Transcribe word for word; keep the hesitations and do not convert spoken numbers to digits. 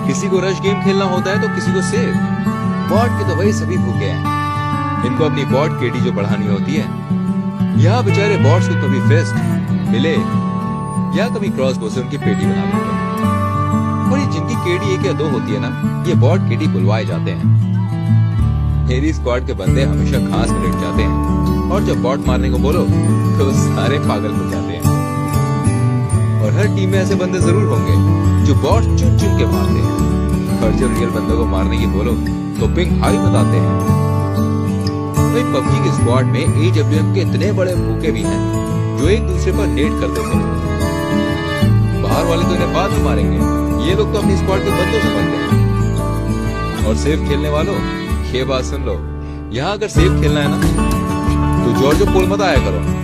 किसी को rush game खेलना होता है तो किसी को सेव। बॉट के तो वही सभी भूखे हैं। इनको अपनी बॉट केडी जो बढ़ानी होती है। यहाँ बेचारे बॉट्स को कभी फिस्ट मिले या कभी क्रॉसबो से उनकी पेटी बना देते हैं। और ये जिनकी केडी एक या दो होती है ना, ये बॉट केडी बुलवाए जाते हैं। मेरी स्क्वाड के बंदे हमेशा घास में लेट जाते हैं और जब बॉट मारने को बोलो तो सारे पागल हो जाते हैं। और हर टीम में ऐसे बंदे जरूर होंगे जो बॉट चुन चुन के मारते हैं, और जब रियल बंदों को मारने की बोलो तो पिंग हाई बताते हैं। वही पबजी की स्क्वाड में ए डब्ल्यू एम के इतने बड़े भूखे भी हैं जो एक दूसरे पर नेट कर देते हैं। बाहर वाले तो इन्हें बाद में मारेंगे, ये लोग तो अपनी स्क्वाड के बंदों से बनते हैं। और सेफ खेलने वालों, ये बात सुन लो, यहाँ अगर सेफ खेलना है ना तो जॉर्जो पोल मत आया करो।